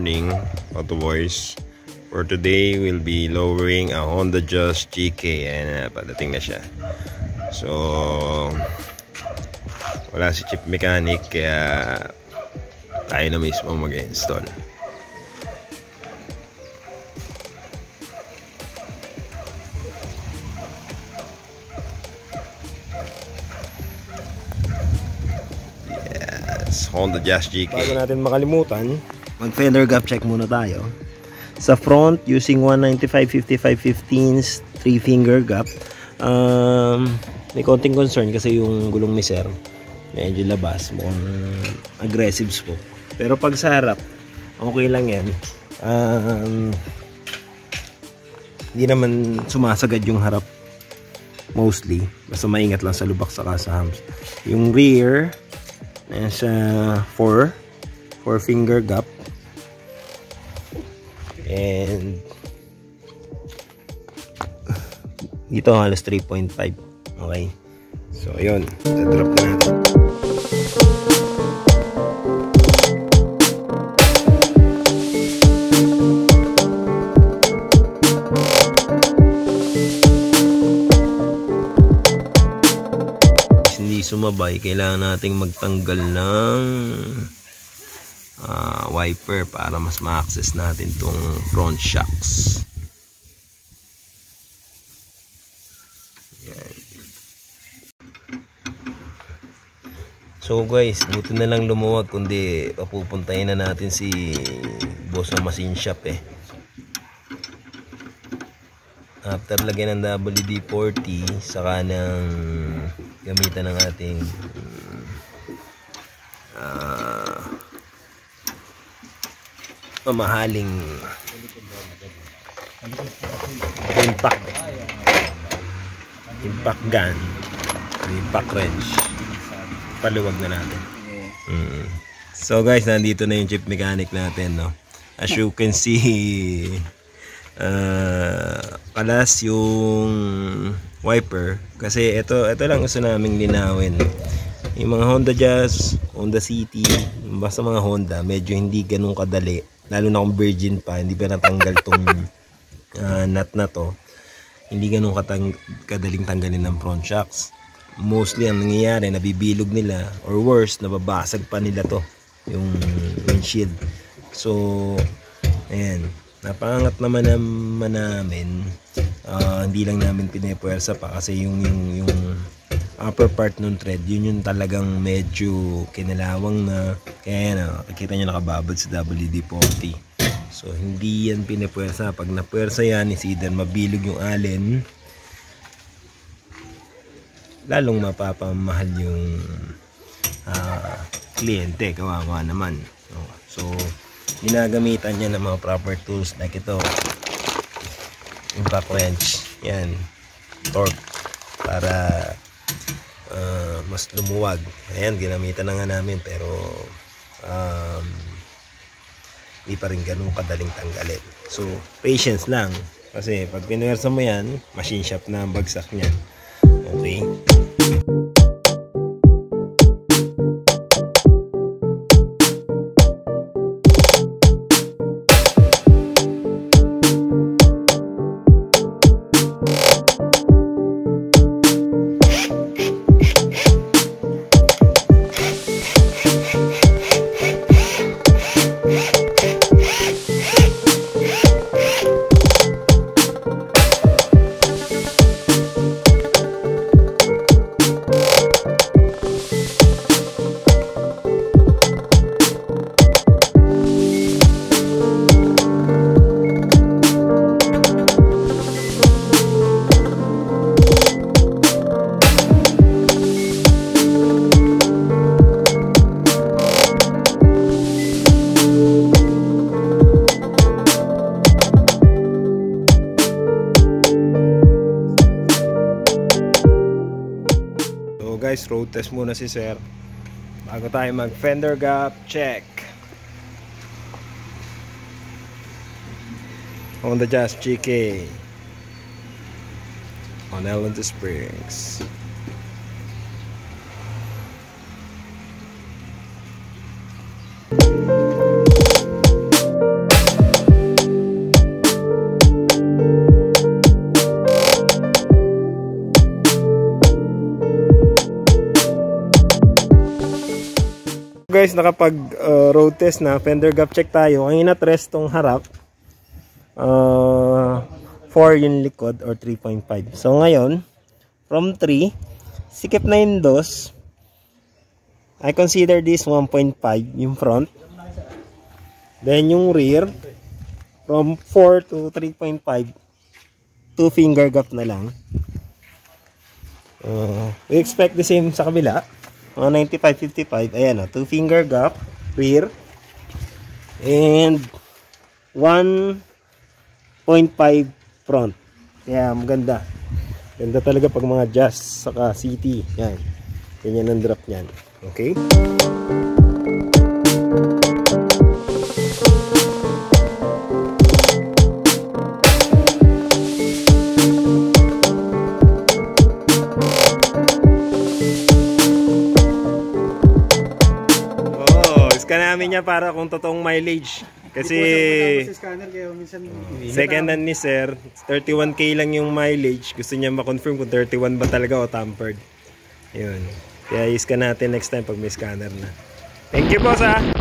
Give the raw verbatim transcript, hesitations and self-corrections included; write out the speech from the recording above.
morning, Autoboys. For today, we'll be lowering a Honda Jazz G K. Ayan na, padating na siya. So, wala si chip mechanic, kaya tayo na mismo mag-install. Honda Jazz G K. Bago natin makalimutan, mag fender gap check muna tayo. Sa front, using one ninety-five fifty-five fifteens three finger gap. Um, may konting concern kasi yung gulong ni sir medyo labas, mukhang aggressive po. Pero pag sa harap, okay lang yan. Um, hindi naman sumasagad yung harap mostly. Basta maingat lang sa lubak saka sa hams. Yung rear, nasa four finger gap, and dito halos three point five. Okay, so ayun, drop na natin. Sumabay, kailangan nating magtanggal ng uh, wiper para mas ma-access natin tong front shocks. Yan. So guys, buti na lang lumuwag, kundi papupuntahin na natin si boss ng machine shop eh. After lagyan ng W D forty, saka ng gamitan ng ating uh, mamahaling impact impact gun, impact wrench, paluwag na natin. Mm. So guys, nandito na yung chip mechanic natin, no? As you can see, uh, kalas yung wiper kasi ito ito lang gusto naming linawin. Yung mga Honda Jazz, Honda City, basta mga Honda medyo hindi ganun kadali, lalo na kung virgin pa, hindi pa natanggal tong uh, nut na to, hindi ganun katang kadaling tanggalin ng front shocks. Mostly ang nangyayari, nabibilog nila, or worse, nababasag pa nila to yung windshield. So ayan, napangat naman naman namin. Uh, hindi lang namin pinepuwersa pa kasi yung, yung, yung upper part ng thread, yun yung talagang medyo kinalawang na, kaya yan, nakikita nyo nakababad sa W D forty. So hindi yan pinepuwersa. Pag napuwersa yan, is either mabilog yung allen, lalong mapapamahal yung uh, kliyente, kawawa naman. So ginagamitan niya ng mga proper tools like ito, impact wrench, yan, torque, para uh, mas lumuwag. Ayan, ginamitan na nga namin, pero um, hindi pa rin ganun kadaling tanggalin. So patience lang, kasi pag pinuwersa mo yan, machine shop na ang bagsak niyan. Okay. Guys, road test muna si sir bago tayo mag fender gap check. Honda Jazz G K on Island Springs. Guys, nakapag uh, road test na, fender gap check tayo. Kanina tres tong harap. Uh, four yung likod or three point five. So ngayon, from three, sikip na yung dos. I consider this one point five yung front. Then yung rear, from four to three point five, two finger gap na lang. Uh, we expect the same sa kabila. Mga ninety-five fifty-five, ayan o, two finger gap, rear, and one point five front. Kaya maganda. Ganda talaga pag mga jazz, saka city. Yan. Ganyan ang drop niyan. Okay? Namin niya para kung totoong mileage kasi second hand ni sir, thirty-one K lang yung mileage. Gusto niya ma-confirm kung thirty-one ba talaga o tampered. Yun, kaya i-scan natin next time pag may scanner na. Thank you po sa